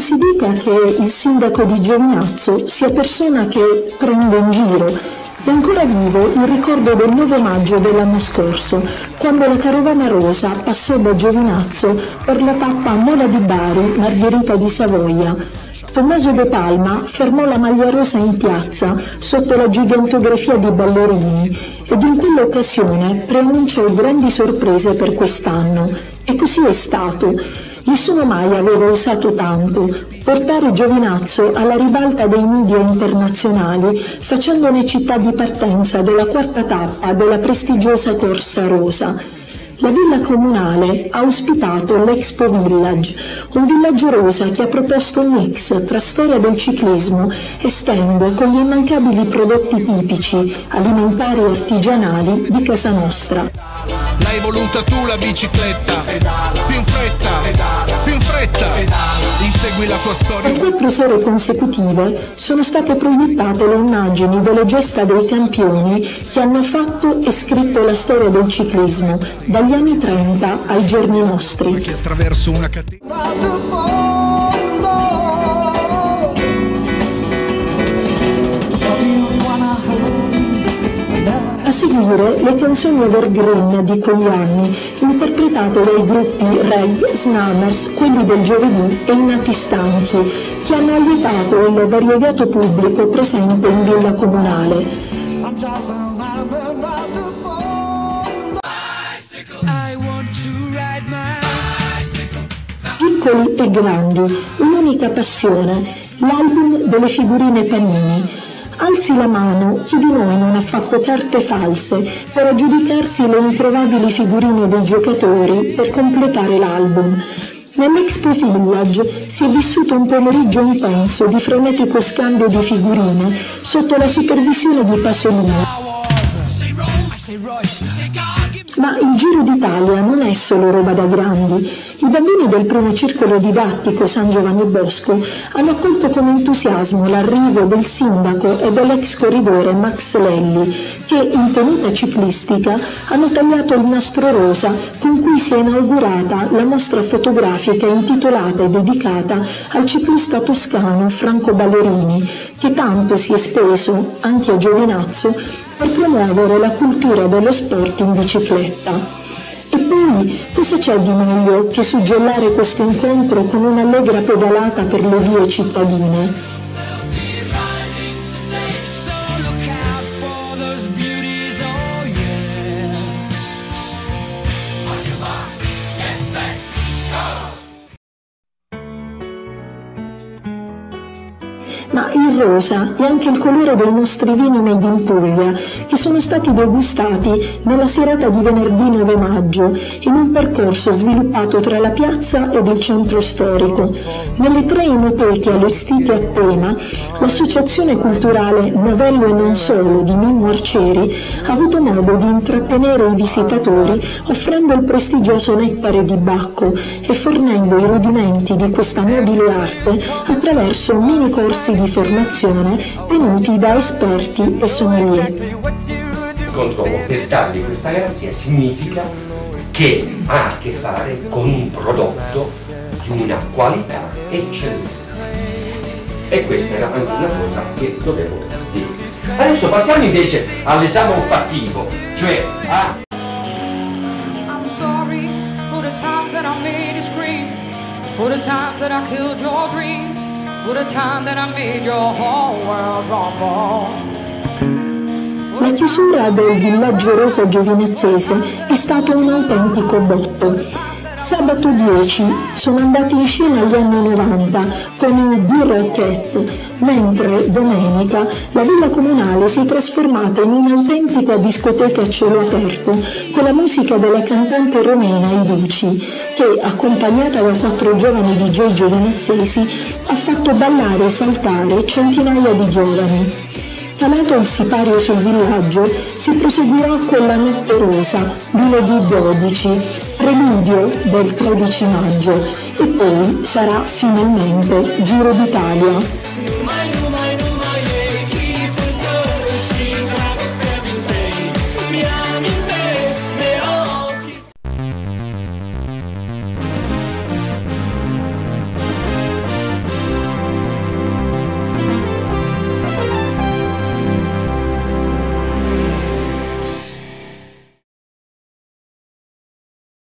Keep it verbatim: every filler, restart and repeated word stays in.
si dica che il sindaco di Giovinazzo sia persona che prende in giro. È ancora vivo il ricordo del nove maggio dell'anno scorso, quando la carovana rosa passò da Giovinazzo per la tappa Mola di Bari, Margherita di Savoia. Tommaso De Palma fermò la maglia rosa in piazza sotto la gigantografia di ballerini ed in quell'occasione preannunciò grandi sorprese per quest'anno. E così è stato. Nessuno mai aveva osato tanto, portare Giovinazzo alla ribalta dei media internazionali, facendone città di partenza della quarta tappa della prestigiosa Corsa Rosa. La villa comunale ha ospitato l'Expo Village, un villaggio rosa che ha proposto un mix tra storia del ciclismo e stand con gli immancabili prodotti tipici, alimentari e artigianali di casa nostra. L'hai voluta tu la bicicletta, più in fretta, più in fretta, insegui la tua storia. Per quattro sere consecutive sono state proiettate le immagini delle gesta dei campioni che hanno fatto e scritto la storia del ciclismo, dagli anni trenta ai giorni nostri. Che attraverso una catena. A seguire le canzoni evergreen di quegli anni, interpretate dai gruppi Reg, Snammers, quelli del giovedì e i Nati Stanchi, che hanno allietato il variegato pubblico presente in villa comunale. Piccoli e grandi, un'unica passione, l'album delle figurine Panini. Alzi la mano chi di noi non ha fatto carte false per aggiudicarsi le introvabili figurine dei giocatori per completare l'album. Nell'Expo Village si è vissuto un pomeriggio intenso di frenetico scambio di figurine sotto la supervisione di Pasolini. Ma il Giro d'Italia non è solo roba da grandi. I bambini del primo circolo didattico San Giovanni Bosco hanno accolto con entusiasmo l'arrivo del sindaco e dell'ex corridore Max Lelli, che in tenuta ciclistica hanno tagliato il nastro rosa con cui si è inaugurata la mostra fotografica intitolata e dedicata al ciclista toscano Franco Ballerini, che tanto si è speso, anche a Giovinazzo, per promuovere la cultura dello sport in bicicletta. E poi, cosa c'è di meglio che suggellare questo incontro con un'allegra pedalata per le vie cittadine? Ma il rosa è anche il colore dei nostri vini made in Puglia, che sono stati degustati nella serata di venerdì nove maggio, in un percorso sviluppato tra la piazza ed il centro storico. Nelle tre enoteche allestite a tema, l'associazione culturale Novello e non solo di Mimmo Arcieri ha avuto modo di intrattenere i visitatori offrendo il prestigioso nettare di Bacco e fornendo i rudimenti di questa nobile arte attraverso mini corsi di di formazione tenuti da esperti e sommelier. Controllo per dargli questa garanzia significa che ha a che fare con un prodotto di una qualità eccellente. E questa era anche una cosa che dovevo dire. Adesso passiamo invece all'esame olfattivo, cioè a... I'm sorry for the times that I made you scream, for the times that I killed your dreams. La chiusura del villaggio rosa giovinezzese è stato un autentico botto. Sabato dieci sono andati in scena gli anni novanta con i B-Rocket, mentre domenica la villa comunale si è trasformata in un'autentica discoteca a cielo aperto con la musica della cantante romena Iducci, che, accompagnata da quattro giovani D J giovinezzesi, ha fatto ballare e saltare centinaia di giovani. Calato il sipario sul villaggio, si proseguirà con la Notte Rosa, lunedì dodici, preludio del tredici maggio, e poi sarà finalmente Giro d'Italia.